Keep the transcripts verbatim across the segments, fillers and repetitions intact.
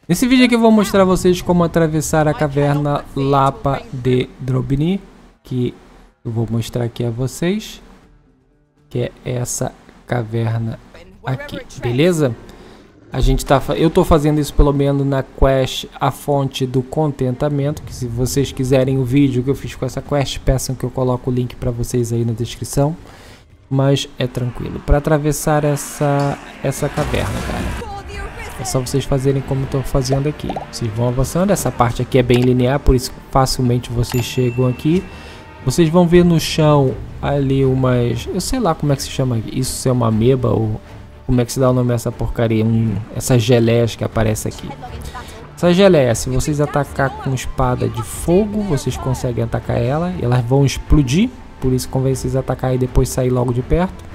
Nesse vídeo aqui eu vou mostrar a vocês como atravessar a caverna Lapa de Drobny, que eu vou mostrar aqui a vocês, que é essa caverna aqui, beleza? A gente tá, eu tô fazendo isso pelo menos na quest A Fonte do Contentamento, que se vocês quiserem o vídeo que eu fiz com essa quest, peçam que eu coloco o link para vocês aí na descrição. Mas é tranquilo, para atravessar essa, essa caverna, cara. É só vocês fazerem como eu tô fazendo aqui. Vocês vão avançando, essa parte aqui é bem linear, por isso facilmente vocês chegam aqui. Vocês vão ver no chão ali umas... eu sei lá como é que se chama isso, é uma ameba ou... como é que se dá o nome dessa porcaria? Um, essas geleias que aparecem aqui. Essa geleia, se vocês atacar com espada de fogo, vocês conseguem atacar ela e elas vão explodir. Por isso convém vocês atacar e depois sair logo de perto.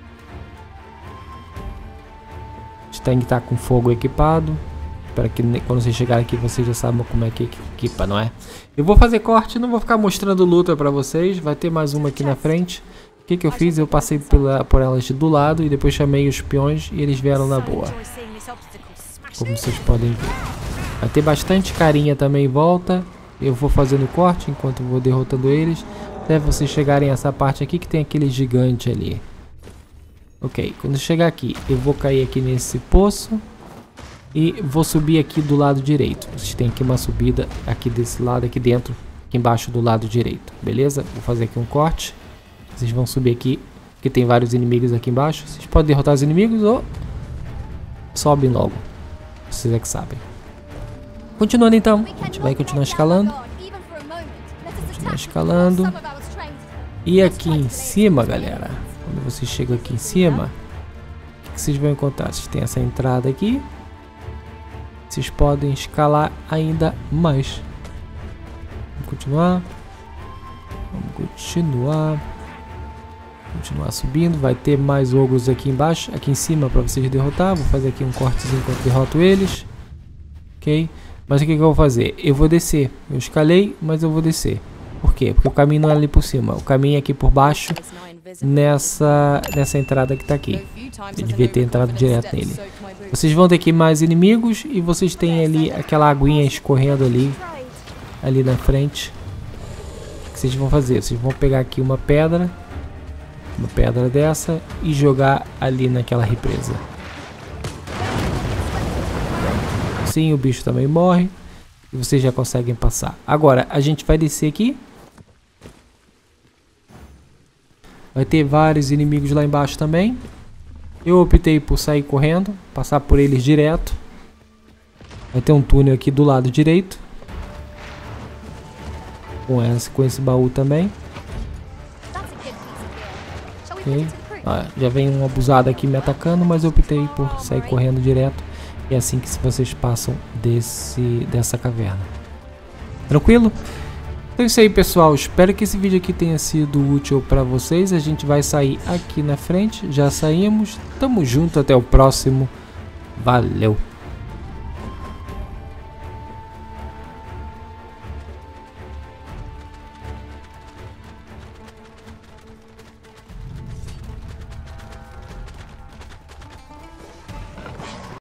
Tem que estar com fogo equipado, para que quando você chegar aqui vocês já sabem como é que equipa, não é? Eu vou fazer corte, não vou ficar mostrando luta para vocês, vai ter mais uma aqui na frente. O que que eu fiz? Eu passei pela, por elas do lado e depois chamei os peões e eles vieram na boa, como vocês podem ver. Vai ter bastante carinha também em volta. Eu vou fazendo corte enquanto vou derrotando eles, até vocês chegarem a essa parte aqui que tem aquele gigante ali. Ok, quando chegar aqui, eu vou cair aqui nesse poço e vou subir aqui do lado direito. Vocês têm aqui uma subida aqui desse lado, aqui dentro, aqui embaixo do lado direito, beleza? Vou fazer aqui um corte. Vocês vão subir aqui, porque tem vários inimigos aqui embaixo. Vocês podem derrotar os inimigos ou sobem logo. Vocês é que sabem. Continuando então, a gente vai continuar escalando. Continuar escalando. E aqui em cima, galera... quando vocês chegam aqui em cima, o que, que vocês vão encontrar? Vocês têm essa entrada aqui. Vocês podem escalar ainda mais. Vamos continuar. Vamos continuar. Continuar subindo. Vai ter mais ogros aqui embaixo, aqui em cima para vocês derrotar. Vou fazer aqui um cortezinho enquanto derroto eles. Ok? Mas o que, que eu vou fazer? Eu vou descer. Eu escalei, mas eu vou descer. Por quê? Porque o caminho não é ali por cima. O caminho é aqui por baixo. Nessa, nessa entrada que tá aqui. Eu devia ter entrado direto nele. Vocês vão ter aqui mais inimigos. E vocês têm ali aquela aguinha escorrendo ali. Ali na frente. O que vocês vão fazer? Vocês vão pegar aqui uma pedra. Uma pedra dessa. E jogar ali naquela represa. Sim, o bicho também morre. E vocês já conseguem passar. Agora a gente vai descer aqui. Vai ter vários inimigos lá embaixo também. Eu optei por sair correndo, passar por eles direto. Vai ter um túnel aqui do lado direito. Com esse, com esse baú também. Okay. Ah, já vem um abusado aqui me atacando, mas eu optei por sair correndo direto. E é assim que vocês passam desse, dessa caverna. Tranquilo? Então é isso aí, pessoal, espero que esse vídeo aqui tenha sido útil para vocês. A gente vai sair aqui na frente, já saímos, tamo junto, até o próximo, valeu!